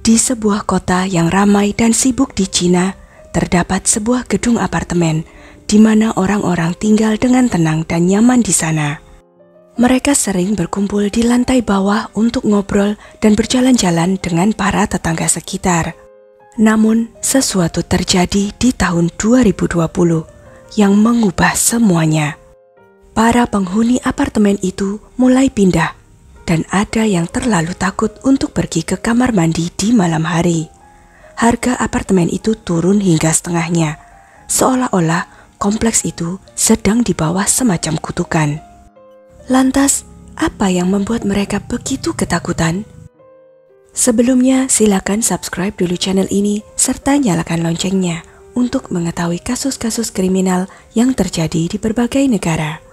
Di sebuah kota yang ramai dan sibuk di Cina, terdapat sebuah gedung apartemen di mana orang-orang tinggal dengan tenang dan nyaman di sana. Mereka sering berkumpul di lantai bawah untuk ngobrol dan berjalan-jalan dengan para tetangga sekitar. Namun, sesuatu terjadi di tahun 2020 yang mengubah semuanya. Para penghuni apartemen itu mulai pindah, dan ada yang terlalu takut untuk pergi ke kamar mandi di malam hari. Harga apartemen itu turun hingga setengahnya, seolah-olah kompleks itu sedang di bawah semacam kutukan. Lantas, apa yang membuat mereka begitu ketakutan? Sebelumnya, silakan subscribe dulu channel ini serta nyalakan loncengnya untuk mengetahui kasus-kasus kriminal yang terjadi di berbagai negara.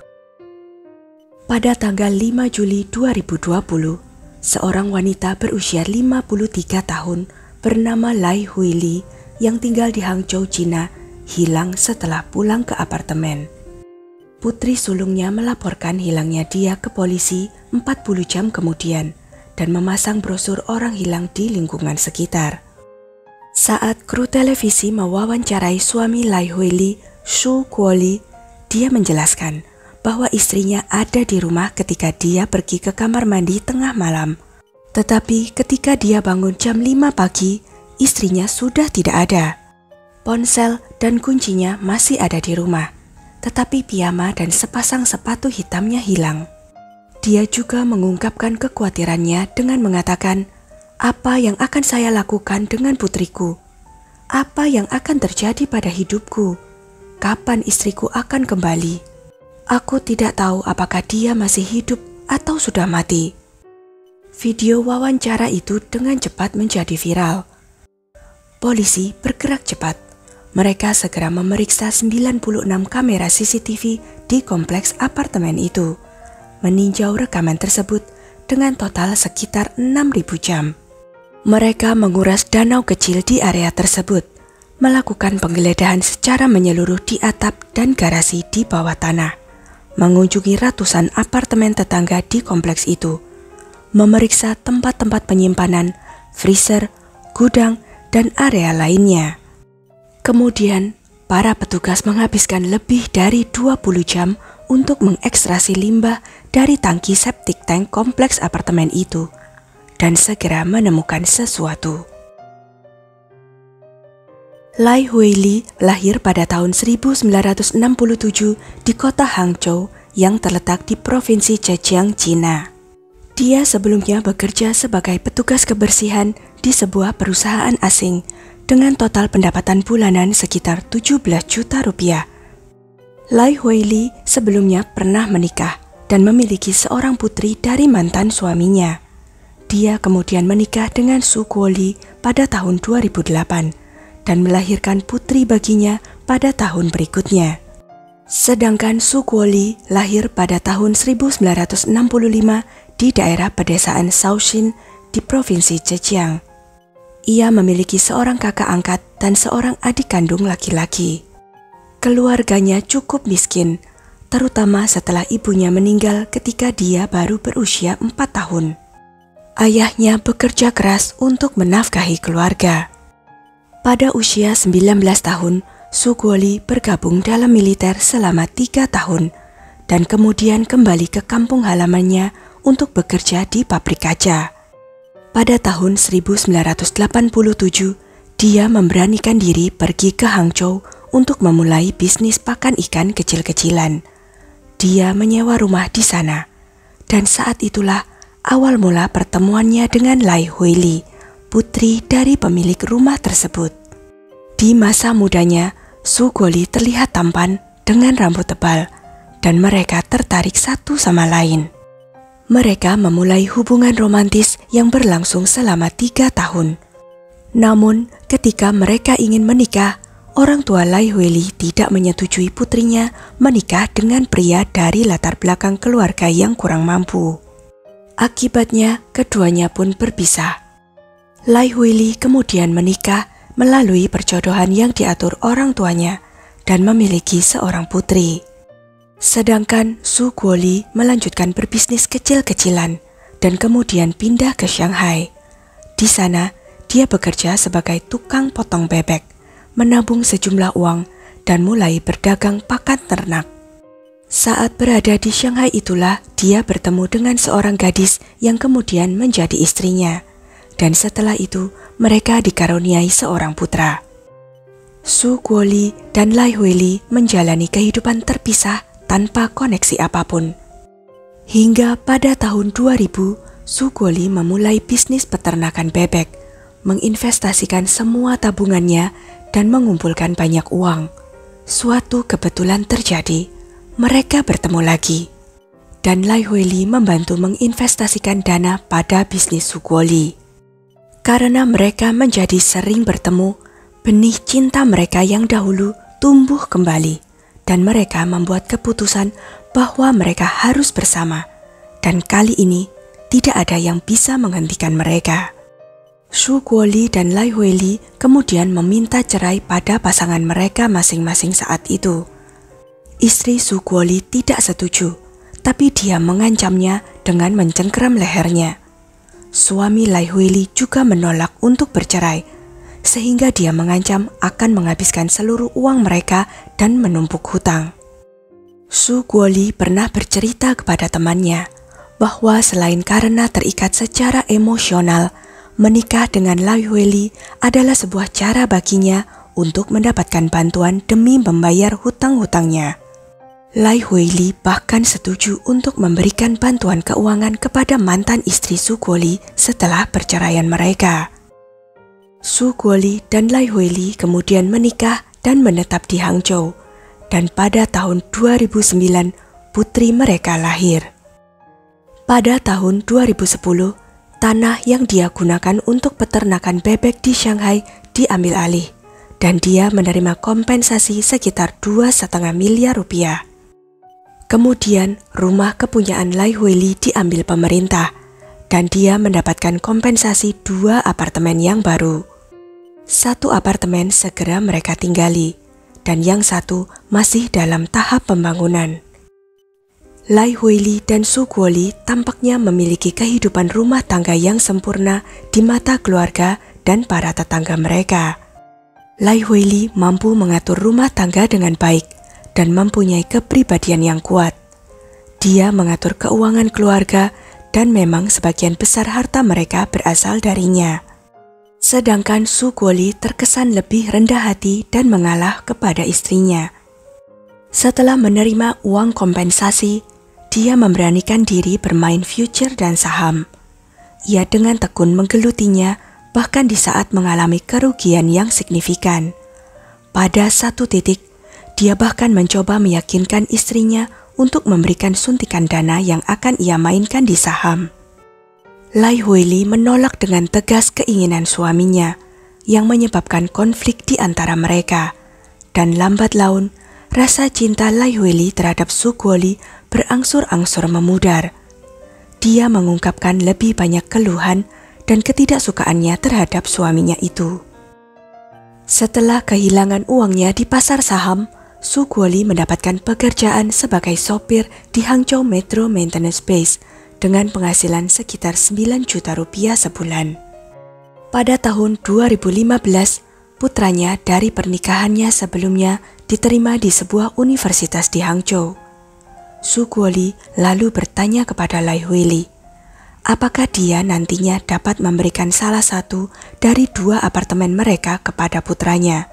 Pada tanggal 5 Juli 2020, seorang wanita berusia 53 tahun bernama Lai Huili yang tinggal di Hangzhou, Cina, hilang setelah pulang ke apartemen. Putri sulungnya melaporkan hilangnya dia ke polisi 40 jam kemudian dan memasang brosur orang hilang di lingkungan sekitar. Saat kru televisi mewawancarai suami Lai Huili, Su Guoli, dia menjelaskan bahwa istrinya ada di rumah ketika dia pergi ke kamar mandi tengah malam. Tetapi ketika dia bangun jam 5 pagi, istrinya sudah tidak ada. Ponsel dan kuncinya masih ada di rumah, tetapi piyama dan sepasang sepatu hitamnya hilang. Dia juga mengungkapkan kekhawatirannya dengan mengatakan, "Apa yang akan saya lakukan dengan putriku? Apa yang akan terjadi pada hidupku? Kapan istriku akan kembali? Aku tidak tahu apakah dia masih hidup atau sudah mati." Video wawancara itu dengan cepat menjadi viral. Polisi bergerak cepat. Mereka segera memeriksa 96 kamera CCTV di kompleks apartemen itu, meninjau rekaman tersebut dengan total sekitar 6.000 jam. Mereka menguras danau kecil di area tersebut, melakukan penggeledahan secara menyeluruh di atap dan garasi di bawah tanah, mengunjungi ratusan apartemen tetangga di kompleks itu, memeriksa tempat-tempat penyimpanan, freezer, gudang, dan area lainnya. Kemudian, para petugas menghabiskan lebih dari 20 jam untuk mengekstraksi limbah dari tangki septic tank kompleks apartemen itu dan segera menemukan sesuatu. Lai Huili lahir pada tahun 1967 di kota Hangzhou yang terletak di provinsi Zhejiang, Cina. Dia sebelumnya bekerja sebagai petugas kebersihan di sebuah perusahaan asing dengan total pendapatan bulanan sekitar 17 juta rupiah. Lai Huili sebelumnya pernah menikah dan memiliki seorang putri dari mantan suaminya. Dia kemudian menikah dengan Su Guoli pada tahun 2008 dan melahirkan putri baginya pada tahun berikutnya. Sedangkan Su Guoli lahir pada tahun 1965 di daerah pedesaan Shaoxing di provinsi Zhejiang. Ia memiliki seorang kakak angkat dan seorang adik kandung laki-laki. Keluarganya cukup miskin, terutama setelah ibunya meninggal ketika dia baru berusia 4 tahun. Ayahnya bekerja keras untuk menafkahi keluarga. Pada usia 19 tahun, Su Guoli bergabung dalam militer selama 3 tahun dan kemudian kembali ke kampung halamannya untuk bekerja di pabrik kaca. Pada tahun 1987, dia memberanikan diri pergi ke Hangzhou untuk memulai bisnis pakan ikan kecil-kecilan. Dia menyewa rumah di sana, dan saat itulah awal mula pertemuannya dengan Lai Huili, putri dari pemilik rumah tersebut. Di masa mudanya, Su Guoli terlihat tampan dengan rambut tebal, dan mereka tertarik satu sama lain. Mereka memulai hubungan romantis yang berlangsung selama 3 tahun. Namun, ketika mereka ingin menikah, orang tua Lai Huili tidak menyetujui putrinya menikah dengan pria dari latar belakang keluarga yang kurang mampu. Akibatnya, keduanya pun berpisah. Lai Huili kemudian menikah melalui perjodohan yang diatur orang tuanya dan memiliki seorang putri. Sedangkan Su Guoli melanjutkan berbisnis kecil-kecilan dan kemudian pindah ke Shanghai. Di sana, dia bekerja sebagai tukang potong bebek, menabung sejumlah uang, dan mulai berdagang pakan ternak. Saat berada di Shanghai itulah dia bertemu dengan seorang gadis yang kemudian menjadi istrinya, dan setelah itu mereka dikaruniai seorang putra. Su Guoli dan Lai Huili menjalani kehidupan terpisah tanpa koneksi apapun. Hingga pada tahun 2000, Su Guoli memulai bisnis peternakan bebek, menginvestasikan semua tabungannya dan mengumpulkan banyak uang. Suatu kebetulan terjadi. Mereka bertemu lagi, dan Lai Huili membantu menginvestasikan dana pada bisnis Su Guoli. Karena mereka menjadi sering bertemu, benih cinta mereka yang dahulu tumbuh kembali, dan mereka membuat keputusan bahwa mereka harus bersama, dan kali ini tidak ada yang bisa menghentikan mereka. Su Guoli dan Lai Huili kemudian meminta cerai pada pasangan mereka masing-masing saat itu. Istri Su Guoli tidak setuju, tapi dia mengancamnya dengan mencengkeram lehernya. Suami Lai Huili juga menolak untuk bercerai, sehingga dia mengancam akan menghabiskan seluruh uang mereka dan menumpuk hutang. Su Guoli pernah bercerita kepada temannya bahwa selain karena terikat secara emosional, menikah dengan Lai Huili adalah sebuah cara baginya untuk mendapatkan bantuan demi membayar hutang-hutangnya. Lai Huili bahkan setuju untuk memberikan bantuan keuangan kepada mantan istri Su Guoli setelah perceraian mereka. Su Guoli dan Lai Huili kemudian menikah dan menetap di Hangzhou, dan pada tahun 2009 putri mereka lahir. Pada tahun 2010, tanah yang dia gunakan untuk peternakan bebek di Shanghai diambil alih, dan dia menerima kompensasi sekitar 2,5 miliar rupiah. Kemudian rumah kepunyaan Lai Huili diambil pemerintah, dan dia mendapatkan kompensasi 2 apartemen yang baru. 1 apartemen segera mereka tinggali, dan yang 1 masih dalam tahap pembangunan. Lai Huili dan Su Guoli tampaknya memiliki kehidupan rumah tangga yang sempurna di mata keluarga dan para tetangga mereka. Lai Huili mampu mengatur rumah tangga dengan baik dan mempunyai kepribadian yang kuat. Dia mengatur keuangan keluarga dan memang sebagian besar harta mereka berasal darinya. Sedangkan Su Guoli terkesan lebih rendah hati dan mengalah kepada istrinya. Setelah menerima uang kompensasi, dia memberanikan diri bermain future dan saham. Ia dengan tekun menggelutinya bahkan di saat mengalami kerugian yang signifikan. Pada satu titik, dia bahkan mencoba meyakinkan istrinya untuk memberikan suntikan dana yang akan ia mainkan di saham. Lai Huili menolak dengan tegas keinginan suaminya, yang menyebabkan konflik di antara mereka, dan lambat laun, rasa cinta Lai Huili terhadap Su Guoli berangsur-angsur memudar. Dia mengungkapkan lebih banyak keluhan dan ketidaksukaannya terhadap suaminya itu. Setelah kehilangan uangnya di pasar saham, Su Guoli mendapatkan pekerjaan sebagai sopir di Hangzhou Metro Maintenance Base dengan penghasilan sekitar 9 juta rupiah sebulan. Pada tahun 2015, putranya dari pernikahannya sebelumnya diterima di sebuah universitas di Hangzhou. Su Guoli lalu bertanya kepada Lai Huili, apakah dia nantinya dapat memberikan salah satu dari 2 apartemen mereka kepada putranya.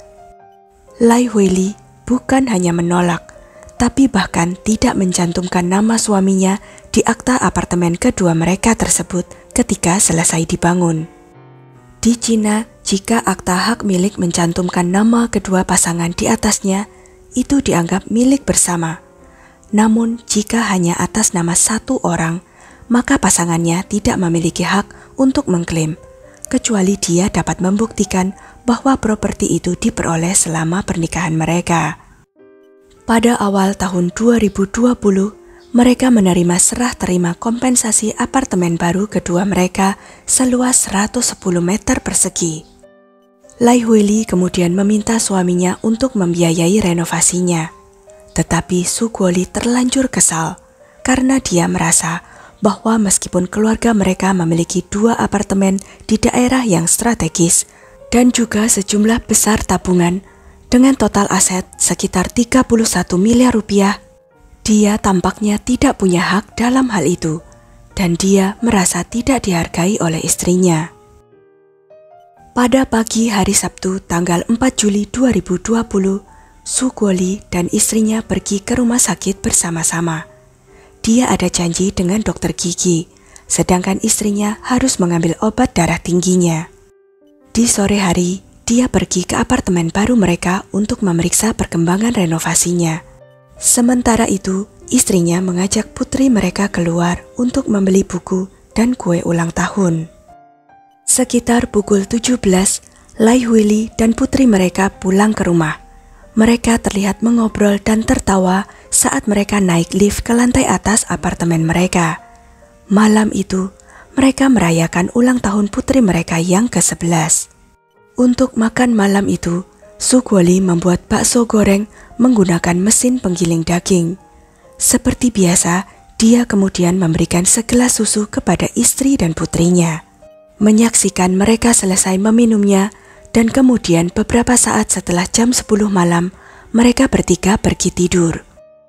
Lai Huili bukan hanya menolak, tapi bahkan tidak mencantumkan nama suaminya di akta apartemen kedua mereka tersebut ketika selesai dibangun. Di Cina, jika akta hak milik mencantumkan nama kedua pasangan di atasnya, itu dianggap milik bersama. Namun, jika hanya atas nama satu orang, maka pasangannya tidak memiliki hak untuk mengklaim, kecuali dia dapat membuktikan bahwa properti itu diperoleh selama pernikahan mereka. Pada awal tahun 2020, mereka menerima serah terima kompensasi apartemen baru kedua mereka seluas 110 meter persegi. Lai Huili kemudian meminta suaminya untuk membiayai renovasinya. Tetapi Su Guoli terlanjur kesal karena dia merasa bahwa meskipun keluarga mereka memiliki 2 apartemen di daerah yang strategis dan juga sejumlah besar tabungan dengan total aset sekitar 31 miliar rupiah, dia tampaknya tidak punya hak dalam hal itu dan dia merasa tidak dihargai oleh istrinya. Pada pagi hari Sabtu tanggal 4 Juli 2020, Sugoli dan istrinya pergi ke rumah sakit bersama-sama. Dia ada janji dengan dokter gigi, sedangkan istrinya harus mengambil obat darah tingginya. Di sore hari, dia pergi ke apartemen baru mereka untuk memeriksa perkembangan renovasinya. Sementara itu, istrinya mengajak putri mereka keluar untuk membeli buku dan kue ulang tahun. Sekitar pukul 17, Lai Huili dan putri mereka pulang ke rumah. Mereka terlihat mengobrol dan tertawa saat mereka naik lift ke lantai atas apartemen mereka. Malam itu, mereka merayakan ulang tahun putri mereka yang ke-11. Untuk makan malam itu, Sugoli membuat bakso goreng menggunakan mesin penggiling daging. Seperti biasa, dia kemudian memberikan segelas susu kepada istri dan putrinya. Menyaksikan mereka selesai meminumnya, dan kemudian beberapa saat setelah jam 10 malam, mereka bertiga pergi tidur.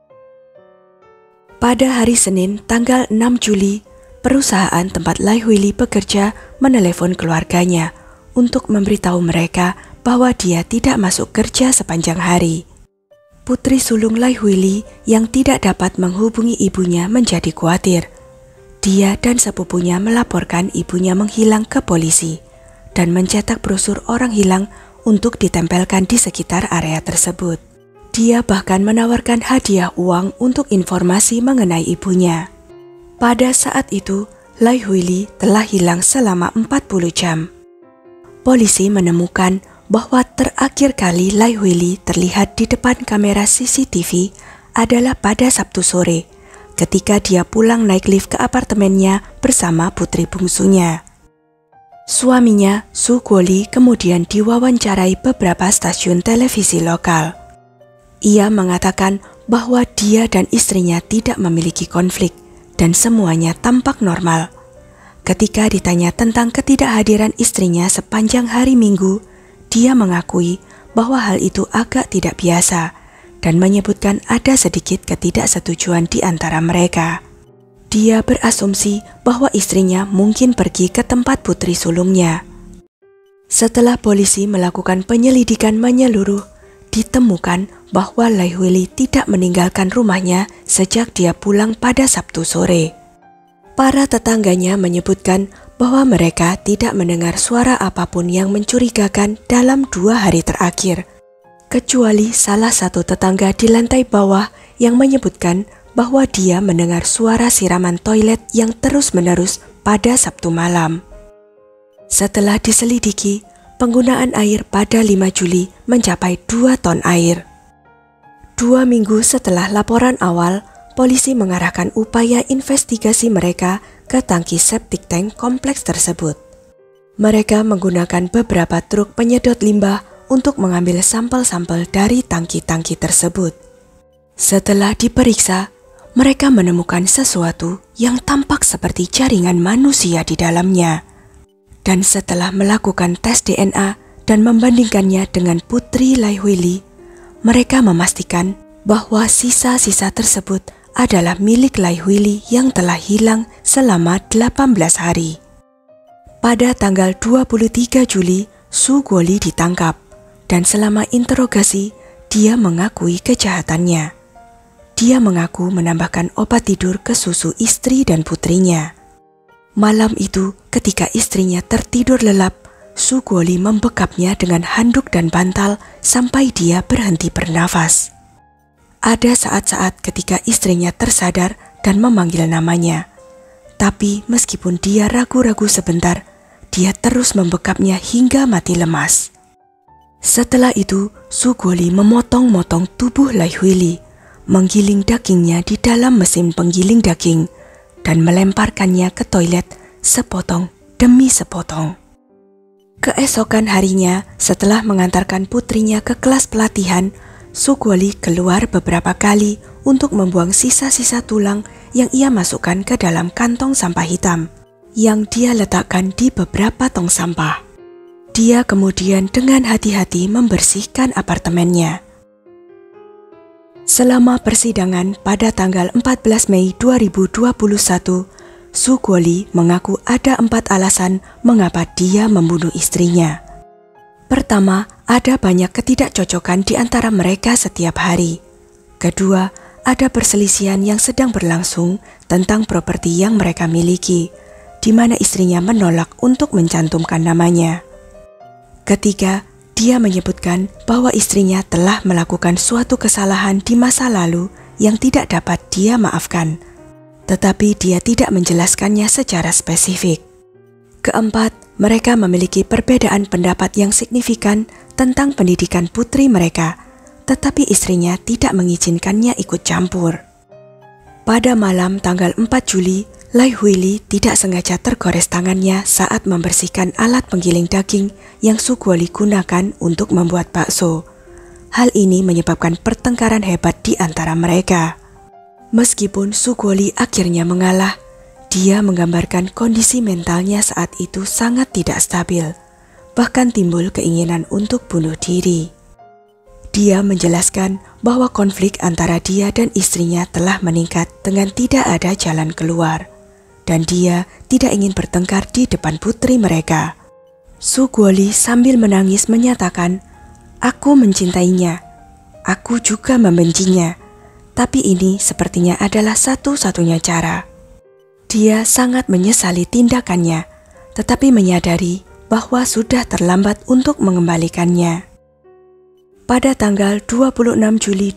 Pada hari Senin tanggal 6 Juli, perusahaan tempat Lai Huili bekerja menelepon keluarganya untuk memberitahu mereka bahwa dia tidak masuk kerja sepanjang hari. Putri sulung Lai Huili yang tidak dapat menghubungi ibunya menjadi khawatir. Dia dan sepupunya melaporkan ibunya menghilang ke polisi dan mencetak brosur orang hilang untuk ditempelkan di sekitar area tersebut. Dia bahkan menawarkan hadiah uang untuk informasi mengenai ibunya. Pada saat itu, Lai Huili telah hilang selama 40 jam. Polisi menemukan bahwa terakhir kali Lai Huili terlihat di depan kamera CCTV adalah pada Sabtu sore, ketika dia pulang naik lift ke apartemennya bersama putri bungsunya. Suaminya, Sugoli, kemudian diwawancarai beberapa stasiun televisi lokal. Ia mengatakan bahwa dia dan istrinya tidak memiliki konflik dan semuanya tampak normal. Ketika ditanya tentang ketidakhadiran istrinya sepanjang hari Minggu, dia mengakui bahwa hal itu agak tidak biasa dan menyebutkan ada sedikit ketidaksetujuan di antara mereka. Dia berasumsi bahwa istrinya mungkin pergi ke tempat putri sulungnya. Setelah polisi melakukan penyelidikan menyeluruh, ditemukan bahwa Lai Huili tidak meninggalkan rumahnya sejak dia pulang pada Sabtu sore. Para tetangganya menyebutkan bahwa mereka tidak mendengar suara apapun yang mencurigakan dalam 2 hari terakhir, kecuali salah satu tetangga di lantai bawah yang menyebutkan bahwa dia mendengar suara siraman toilet yang terus-menerus pada Sabtu malam. Setelah diselidiki, penggunaan air pada 5 Juli mencapai 2 ton air. 2 minggu setelah laporan awal, polisi mengarahkan upaya investigasi mereka ke tangki septic tank kompleks tersebut. Mereka menggunakan beberapa truk penyedot limbah untuk mengambil sampel-sampel dari tangki-tangki tersebut. Setelah diperiksa, mereka menemukan sesuatu yang tampak seperti jaringan manusia di dalamnya. Dan setelah melakukan tes DNA dan membandingkannya dengan putri Lai Huili, mereka memastikan bahwa sisa-sisa tersebut adalah milik Lai Huili yang telah hilang selama 18 hari. Pada tanggal 23 Juli, Sugoli ditangkap dan selama interogasi, dia mengakui kejahatannya. Dia mengaku menambahkan obat tidur ke susu istri dan putrinya. Malam itu, ketika istrinya tertidur lelap, Sugoli membekapnya dengan handuk dan bantal sampai dia berhenti bernafas. Ada saat-saat ketika istrinya tersadar dan memanggil namanya. Tapi meskipun dia ragu-ragu sebentar, dia terus membekapnya hingga mati lemas. Setelah itu, Sugoli memotong-motong tubuh Lai Huili, menggiling dagingnya di dalam mesin penggiling daging, dan melemparkannya ke toilet sepotong demi sepotong. Keesokan harinya, setelah mengantarkan putrinya ke kelas pelatihan, Sugoli keluar beberapa kali untuk membuang sisa-sisa tulang yang ia masukkan ke dalam kantong sampah hitam yang dia letakkan di beberapa tong sampah. Dia kemudian dengan hati-hati membersihkan apartemennya. Selama persidangan pada tanggal 14 Mei 2021, Su Guoli mengaku ada 4 alasan mengapa dia membunuh istrinya. Pertama, ada banyak ketidakcocokan di antara mereka setiap hari. Kedua, ada perselisihan yang sedang berlangsung tentang properti yang mereka miliki, di mana istrinya menolak untuk mencantumkan namanya. Ketiga, dia menyebutkan bahwa istrinya telah melakukan suatu kesalahan di masa lalu yang tidak dapat dia maafkan, tetapi dia tidak menjelaskannya secara spesifik. Keempat, mereka memiliki perbedaan pendapat yang signifikan tentang pendidikan putri mereka, tetapi istrinya tidak mengizinkannya ikut campur. Pada malam tanggal 4 Juli, Lai Huili tidak sengaja tergores tangannya saat membersihkan alat penggiling daging yang Su Guoli gunakan untuk membuat bakso. Hal ini menyebabkan pertengkaran hebat di antara mereka. Meskipun Su Guoli akhirnya mengalah, dia menggambarkan kondisi mentalnya saat itu sangat tidak stabil, bahkan timbul keinginan untuk bunuh diri. Dia menjelaskan bahwa konflik antara dia dan istrinya telah meningkat dengan tidak ada jalan keluar, dan dia tidak ingin bertengkar di depan putri mereka. Su Guoli sambil menangis menyatakan, "Aku mencintainya, aku juga membencinya, tapi ini sepertinya adalah satu-satunya cara." Dia sangat menyesali tindakannya, tetapi menyadari bahwa sudah terlambat untuk mengembalikannya. Pada tanggal 26 Juli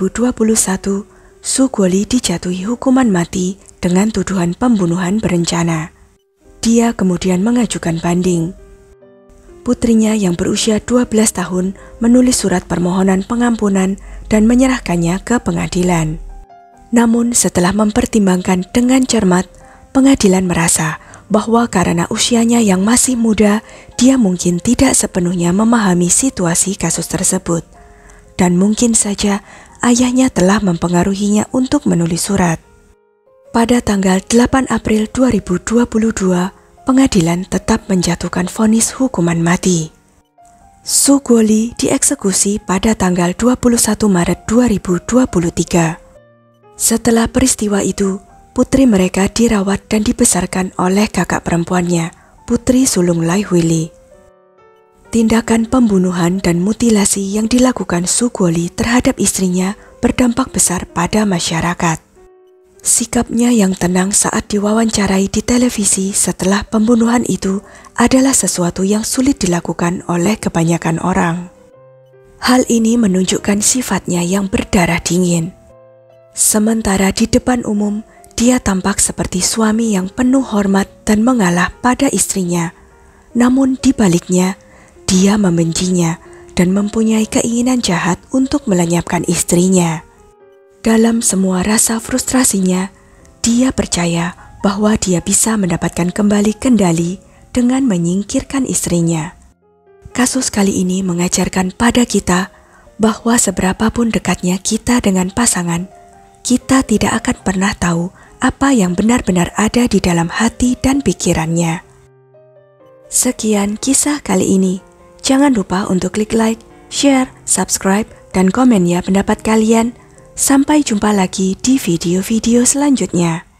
2021, Su Guoli dijatuhi hukuman mati dengan tuduhan pembunuhan berencana. Dia kemudian mengajukan banding. Putrinya yang berusia 12 tahun menulis surat permohonan pengampunan dan menyerahkannya ke pengadilan. Namun setelah mempertimbangkan dengan cermat, pengadilan merasa bahwa karena usianya yang masih muda, dia mungkin tidak sepenuhnya memahami situasi kasus tersebut. Dan mungkin saja ayahnya telah mempengaruhinya untuk menulis surat. Pada tanggal 8 April 2022, pengadilan tetap menjatuhkan vonis hukuman mati. Su Guoli dieksekusi pada tanggal 21 Maret 2023. Setelah peristiwa itu, putri mereka dirawat dan dibesarkan oleh kakak perempuannya, putri sulung Lai Huili. Tindakan pembunuhan dan mutilasi yang dilakukan Su Guoli terhadap istrinya berdampak besar pada masyarakat. Sikapnya yang tenang saat diwawancarai di televisi setelah pembunuhan itu adalah sesuatu yang sulit dilakukan oleh kebanyakan orang. Hal ini menunjukkan sifatnya yang berdarah dingin. Sementara di depan umum, dia tampak seperti suami yang penuh hormat dan mengalah pada istrinya. Namun di baliknya, dia membencinya dan mempunyai keinginan jahat untuk melenyapkan istrinya. Dalam semua rasa frustrasinya, dia percaya bahwa dia bisa mendapatkan kembali kendali dengan menyingkirkan istrinya. Kasus kali ini mengajarkan pada kita bahwa seberapapun dekatnya kita dengan pasangan, kita tidak akan pernah tahu apa yang benar-benar ada di dalam hati dan pikirannya. Sekian kisah kali ini. Jangan lupa untuk klik like, share, subscribe, dan komen ya pendapat kalian. Sampai jumpa lagi di video-video selanjutnya.